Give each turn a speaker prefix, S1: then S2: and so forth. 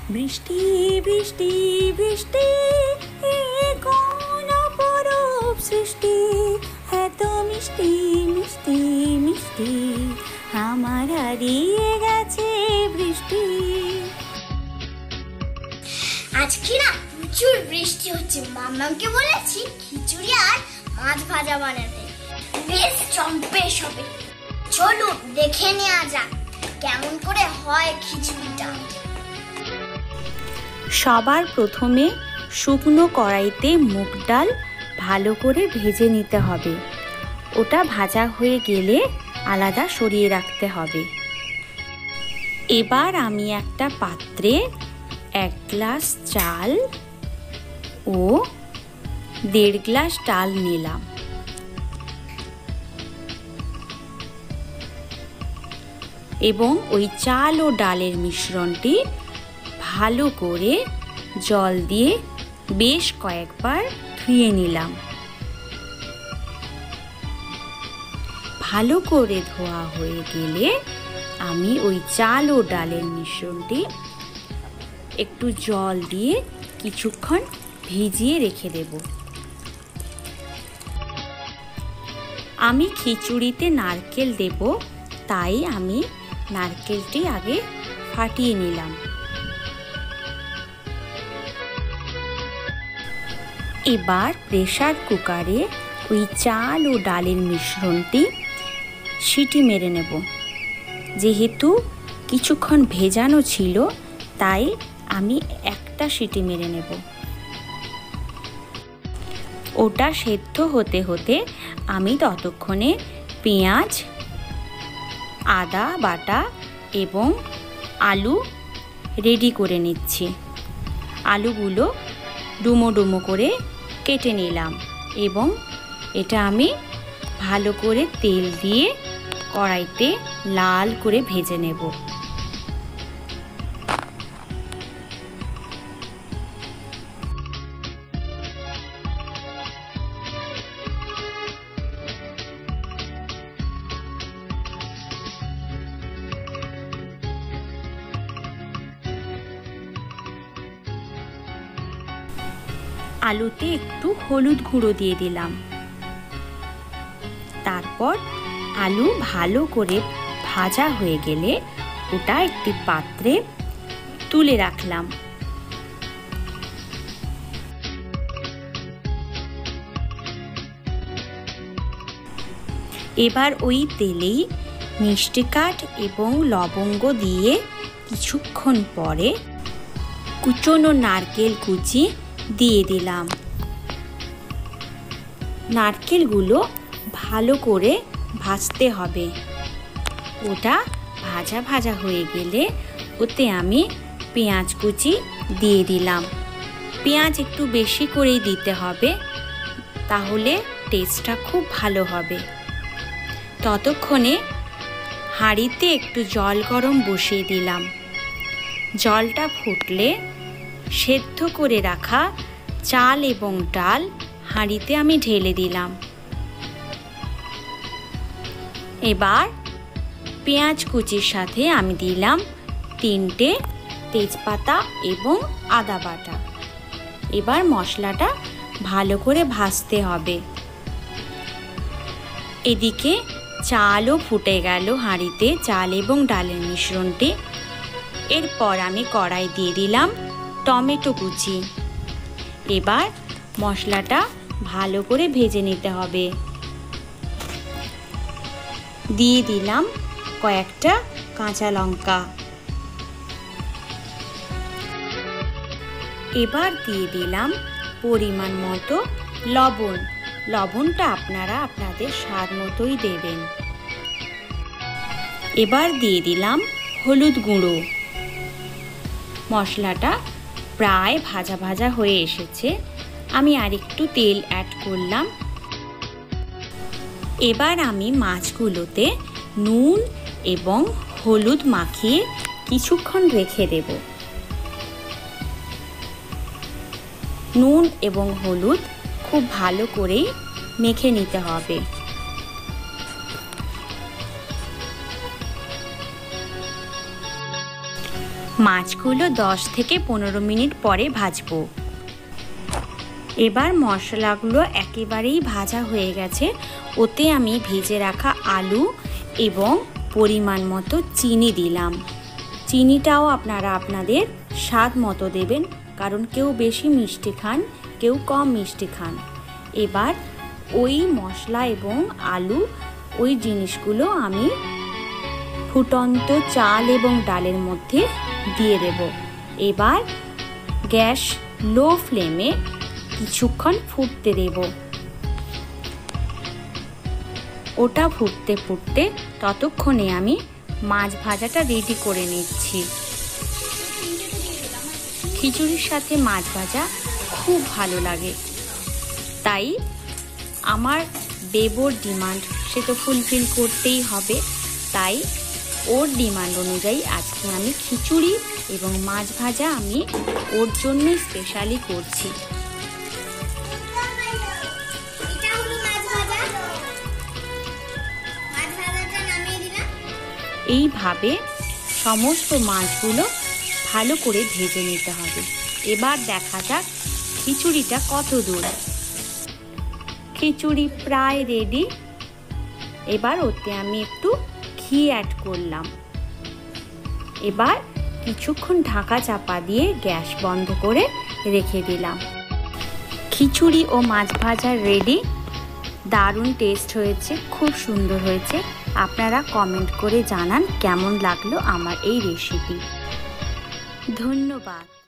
S1: বৃষ্টি বৃষ্টি বৃষ্টি এ কোন অপরূপ সৃষ্টি, এত মিষ্টি মিষ্টি মিষ্টি আমার হারিয়ে গেছে বৃষ্টি।
S2: আজকে না প্রচুর বৃষ্টি হচ্ছে। মাম্মামকে বলেছি খিচুড়ি আর মাছ ভাজা বানাতে, বেশ চম্পেশ হবে। চলো দেখে নেওয়া যাক কেমন করে হয় খিচুড়িটা।
S1: সবার প্রথমে শুকনো কড়াইতে মুগ ডাল ভালো করে ভেজে নিতে হবে। ওটা ভাজা হয়ে গেলে আলাদা সরিয়ে রাখতে হবে। এবার আমি একটা পাত্রে 1 গ্লাস চাল ও 1.5 গ্লাস ডাল নিলাম। এবং ওই চাল ও ডালের মিশ্রণটি ভালো করে জল দিয়ে বেশ কয়েকবার ধুয়ে নিলাম। ভালো করে ধোয়া হয়ে গেলে আমি ওই চাল ও ডালের মিশ্রণটি একটু জল দিয়ে কিছুক্ষণ ভিজিয়ে রেখে দেব। আমি খিচুড়িতে নারকেল দেব, তাই আমি নারকেলটি আগে ফাটিয়ে নিলাম। এবার প্রেসার কুকারে ওই চাল ও ডালের মিশ্রণটি সিটি মেরে নেব। যেহেতু কিছুক্ষণ ভেজানো ছিল তাই আমি একটা সিটি মেরে নেব। ওটা সেদ্ধ হতে হতে আমি ততক্ষণে পেঁয়াজ, আদা বাটা এবং আলু রেডি করে নিচ্ছি। আলুগুলো ডুমো ডুমো করে কেটে নিলাম এবং এটা আমি ভালো করে তেল দিয়ে কড়াইতে লাল করে ভেজে নেব। আলুতে একটু হলুদ গুঁড়ো দিয়ে দিলাম। তারপর আলু ভালো করে ভাজা হয়ে গেলে ওটা একটি পাত্রে তুলে রাখলাম। এবার ওই তেলেই মিষ্টি কাঠ এবং লবঙ্গ দিয়ে কিছুক্ষণ পরে কুচনো নারকেল কুচি দিয়ে দিলাম। নারকেলগুলো ভালো করে ভাজতে হবে। ওটা ভাজা ভাজা হয়ে গেলে ওতে আমি পেঁয়াজ কুচি দিয়ে দিলাম। পেঁয়াজ একটু বেশি করেই দিতে হবে, তাহলে টেস্টটা খুব ভালো হবে। ততক্ষণে হাঁড়িতে একটু জল গরম বসিয়ে দিলাম। জলটা ফুটলে সেদ্ধ করে রাখা চাল এবং ডাল হাঁড়িতে আমি ঢেলে দিলাম। এবার পেঁয়াজ কুচির সাথে আমি দিলাম 3টে তেজপাতা এবং আদা বাটা। এবার মশলাটা ভালো করে ভাজতে হবে। এদিকে চালও ফুটে গেল হাঁড়িতে, চাল এবং ডালের মিশ্রণটি। এরপর আমি কড়াই দিয়ে দিলাম টমেটো কুচি। এবার মশলাটা ভালো করে ভেজে নিতে হবে। দিয়ে দিলাম কয়েকটা কাঁচা লঙ্কা। এবার দিয়ে দিলাম পরিমাণ মতো লবণ। লবণটা আপনারা আপনাদের স্বাদ মতোই দেবেন। এবার দিয়ে দিলাম হলুদ গুঁড়ো। মশলাটা প্রায় ভাজা ভাজা হয়ে এসেছে, আমি আরেকটু তেল অ্যাড করলাম। এবার আমি মাছগুলোতে নুন এবং হলুদ মাখিয়ে কিছুক্ষণ রেখে দেব। নুন এবং হলুদ খুব ভালো করেই মেখে নিতে হবে। মাছগুলো 10 থেকে 15 মিনিট পরে ভাজবো। এবার মশলাগুলো একেবারেই ভাজা হয়ে গেছে। ওতে আমি ভেজে রাখা আলু এবং পরিমাণ মতো চিনি দিলাম। চিনিটাও আপনারা আপনাদের স্বাদ মতো দেবেন, কারণ কেউ বেশি মিষ্টি খান, কেউ কম মিষ্টি খান। এবার ওই মশলা এবং আলু ওই জিনিসগুলো আমি ফুটন্ত চাল এবং ডালের মধ্যে দিয়ে দেব। এবার গ্যাস লো ফ্লেমে কিছুক্ষণ ফুটতে দেব। ওটা ফুটতে ফুটতে ততক্ষণে আমি মাছ ভাজাটা রেডি করে নিচ্ছি। খিচুড়ির সাথে মাছ ভাজা খুব ভালো লাগে, তাই আমার দেবর ডিমান্ড, সে তো ফুলফিল করতেই হবে, তাই ওর ডিমান্ড অনুযায়ী আজকে আমি খিচুড়ি এবং মাছ ভাজা আমি ওর জন্যই স্পেশালি করছি। এইভাবে সমস্ত মাছগুলো ভালো করে ভেজে নিতে হবে। এবার দেখা যাক খিচুড়িটা কত দূর। খিচুড়ি প্রায় রেডি। এবার ওতে আমি একটু ঘি অ্যাড করলাম। এবার কিছুক্ষণ ঢাকা চাপা দিয়ে গ্যাস বন্ধ করে রেখে দিলাম। খিচুড়ি ও মাছ ভাজা রেডি। দারুণ টেস্ট হয়েছে, খুব সুন্দর হয়েছে। আপনারা কমেন্ট করে জানান কেমন লাগলো আমার এই রেসিপি। ধন্যবাদ।